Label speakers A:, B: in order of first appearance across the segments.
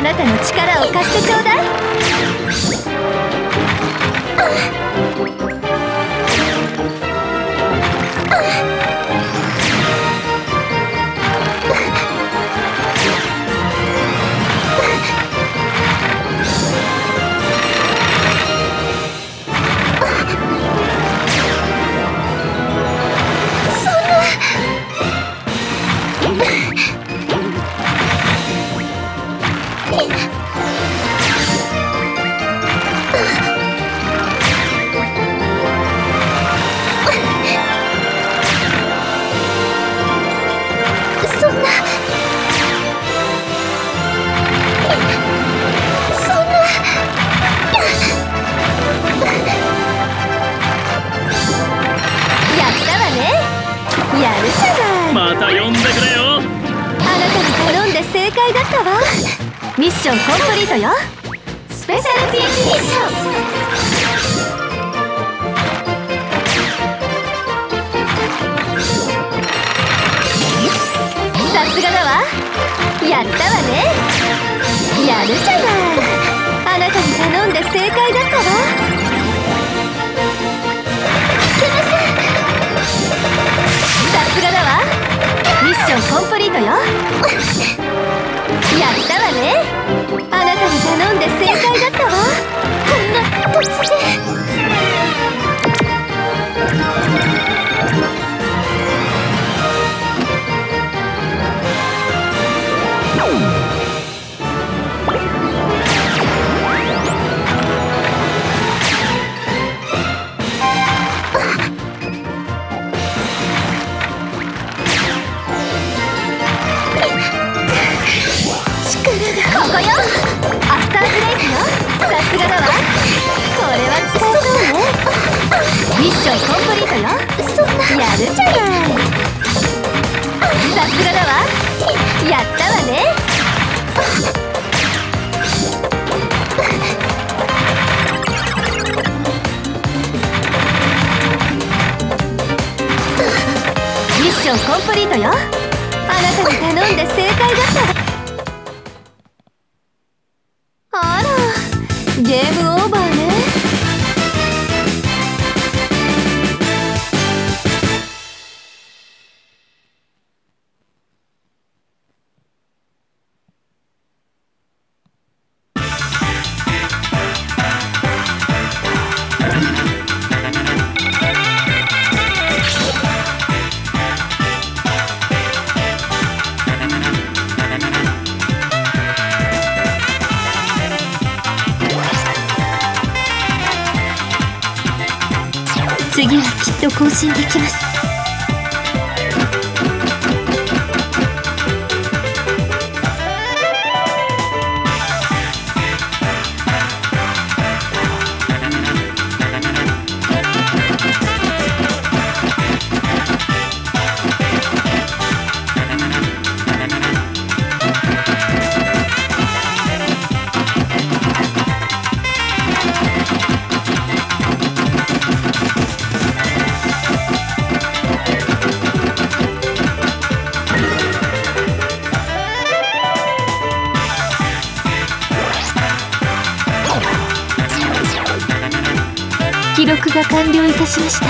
A: なたの力を貸してちょうだい。
B: また呼んでくれよ。
A: あなたに頼んで正解だったわ。ミッションコンプリートよ。スペシャルピーチミッション。さすがだわ。やったわね。やるじゃない。あなたに頼んで正解だったわ。さすがだわ。ミッションコンプリートよ。やったわね。あなたに頼んで正解だったわ。こんな突然。ここよ。アフターブレイクよ。さすがだわ。これは使えそうね。ミッションコンプリートよ。やるじゃない。さすがだわ。やったわね。ミッションコンプリートよ。あなたに頼んで正解だったわ。あら、ゲームオーバーね。次はきっと更新できます。記録が完了いたしました。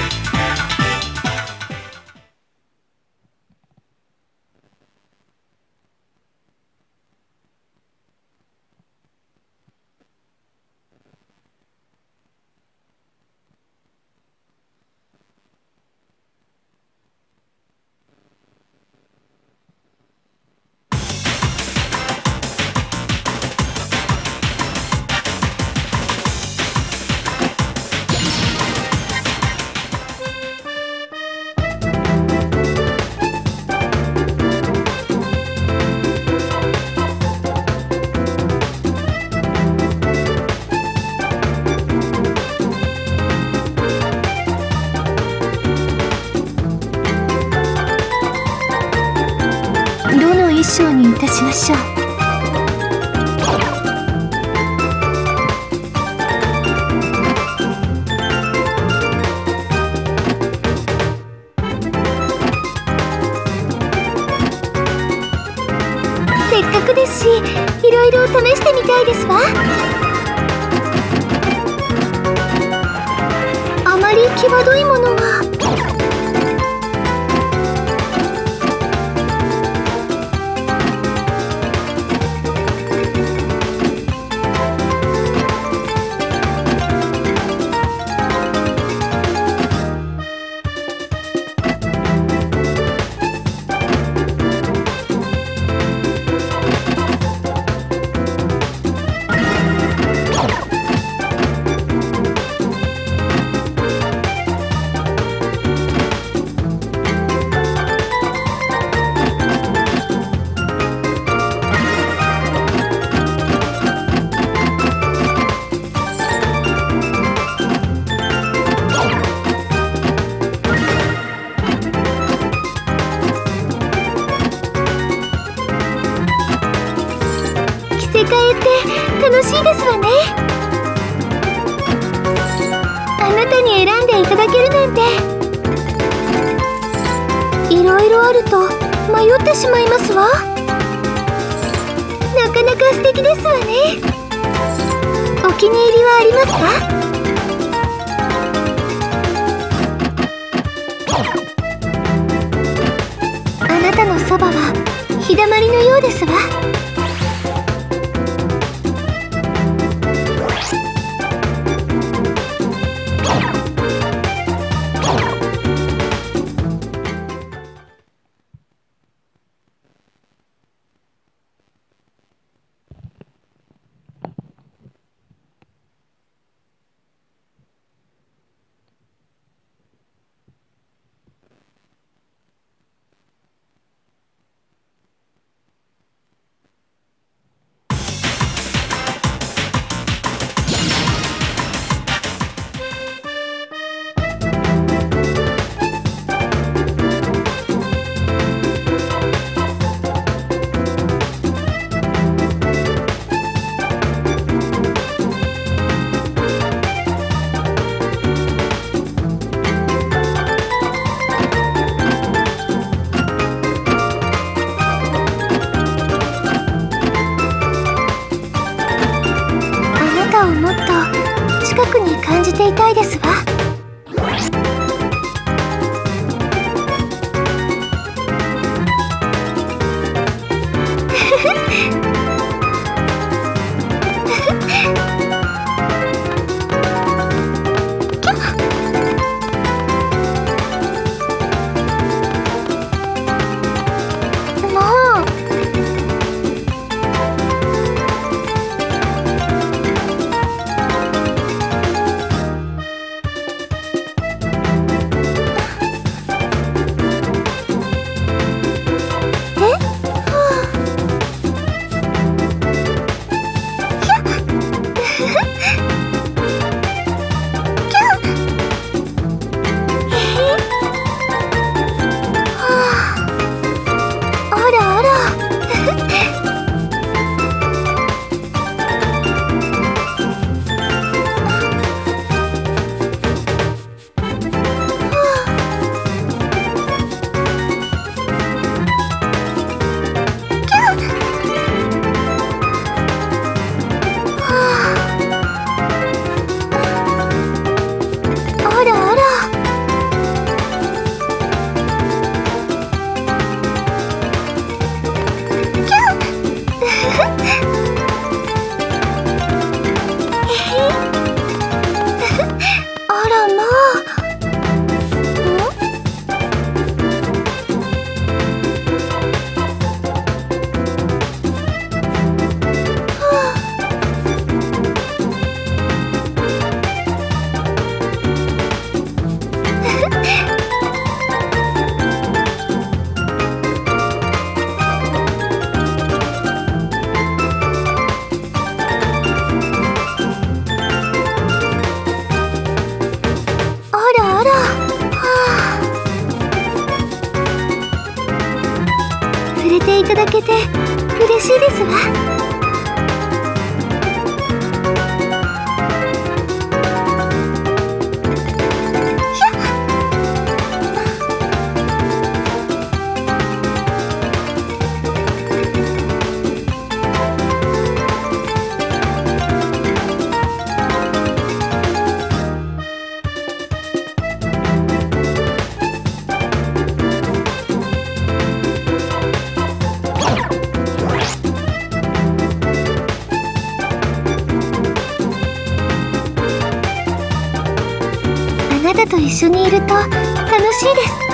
A: 衣装にいたしましょう。せっかくですし、いろいろ際どいものは。楽しいですわね。あなたに選んでいただけるなんて。いろいろあると迷ってしまいますわ。なかなか素敵ですわね。お気に入りはありますか？あなたのそばは日だまりのようですわ。近くに感じていたいですわ。触れていただけて嬉しいですわ。
C: と一緒にいると楽しいです。